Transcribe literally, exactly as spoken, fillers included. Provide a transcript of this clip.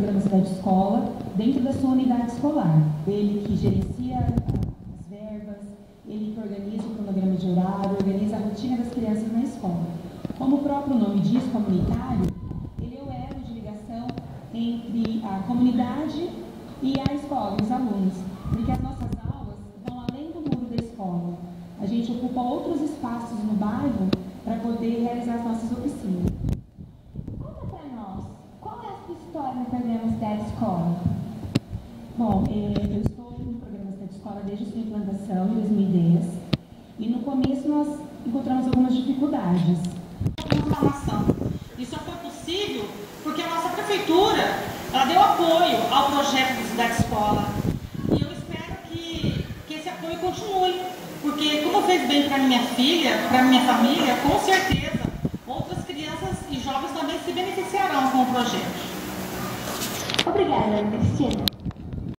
programa Cidade Escola dentro da sua unidade escolar. Ele que gerencia as verbas, ele que organiza o cronograma de horário, organiza a rotina das crianças na escola. Como o próprio nome diz, comunitário, ele é o elo de ligação entre a comunidade e a escola, os alunos, porque as nossas aulas vão além do muro da escola. A gente ocupa outros espaços no bairro para poder realizar as nossas oficinas. Conta para nós, qual é a sua história no programa Cidade Escola? Bom, eu estou no programa Cidade Escola desde sua implantação, em dois mil e dez, e no começo nós encontramos algumas dificuldades. Transformação. Isso só foi possível porque a nossa prefeitura ela deu apoio ao projeto do Cidade Escola. E eu espero que, que esse apoio continue, porque como fez bem para minha filha, para minha família, com certeza outras crianças e jovens também se beneficiarão com o projeto. Obrigada, Cristina.